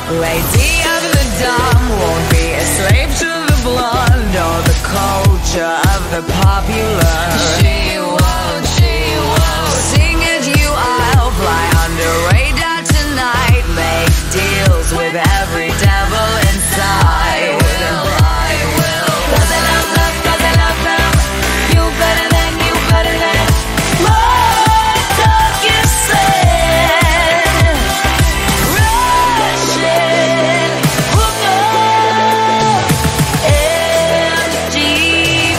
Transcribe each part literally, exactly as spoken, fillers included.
Lady of the dumb won't be a slave to the blood or the culture of the popular. She won't, she won't sing at you, I'll fly under radar tonight. Make deals with every devil inside. I will, I will. Cause I love, love, cause I love, love. You better than, you better than. What dog you said? Russian, hook up, and deep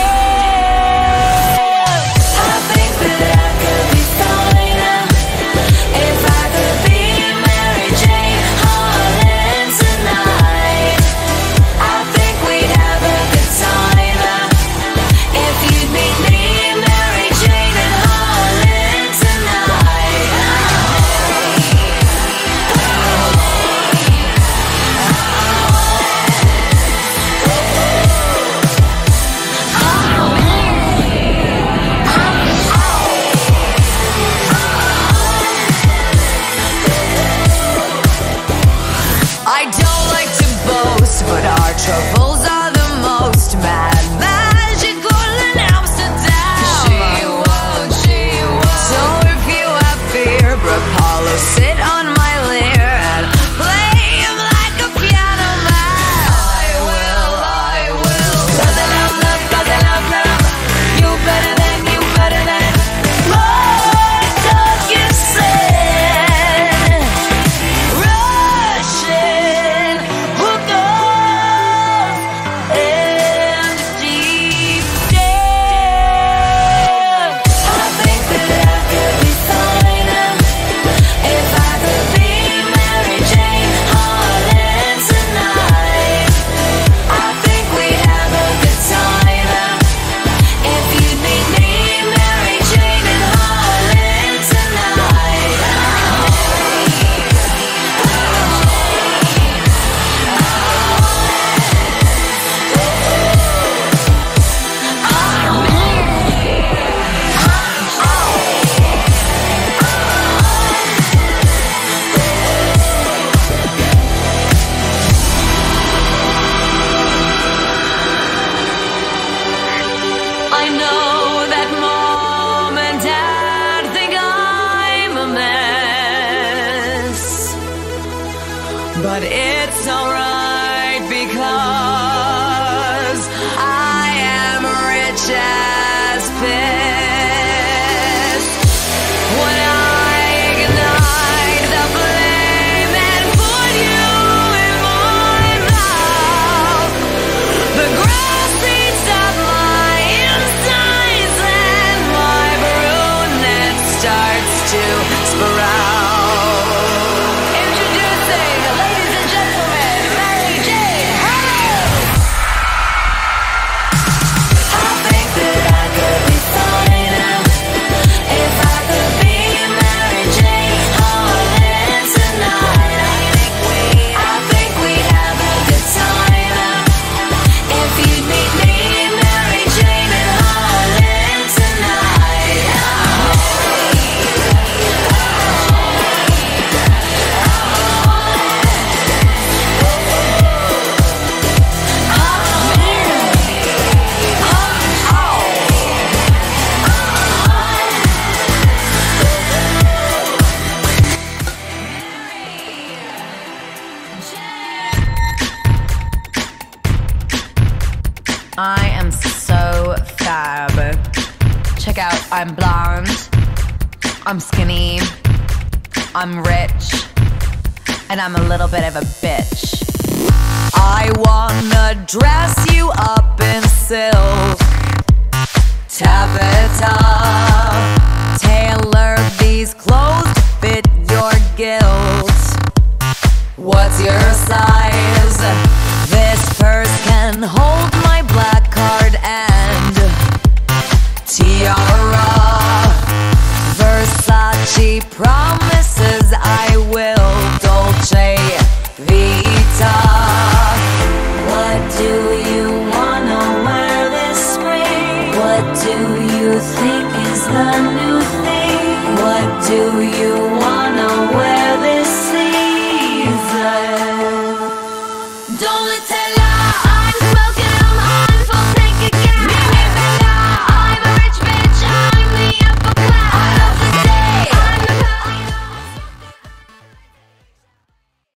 down. I think that I could be fine if I could be Mary Jane Holland tonight. I think we'd have a good time if you'd meet me, Mary Jane and Holland tonight. I don't like to boast, but our troubles are the most mad, magical in Amsterdam. She won't, she won't. So if you have fear, Rupaul will sit on my lyre and play him like a piano man. I will, I will. Cause I love, love, cause I love, love. You better than, you better than. What dog you said? Russian, hook up, and deep down. I think that I could be fine if I could be Mary Jane Holland tonight. I think we'd have a good time if you'd meet me, Mary Jane and Holland tonight. I know that mom and dad think I'm a mess, but it's alright because I am rich as piss. When I ignite the flame and put you in my mouth, the grass eats up my insides and my brunette starts to sprout. Introducing, ladies and gentlemen, Mary Jane Holland. I think that I could be fine if I could be Mary Jane Holland tonight. I think we, I think we'd have a good time if you'd meet me, Mary Jane and Holland tonight. I am so fab. Check out, I'm blonde, I'm skinny, I'm rich, and I'm a little bit of a bitch. I wanna dress you up in silk, taffeta, tailor these clothes to fit your guilt. What's your size? This purse can hold my black card and tiara. Versace promises I will Dolce Vita. What do you wanna wear this spring? What do you think is the new thing? What do you wanna wear this season? Nutella.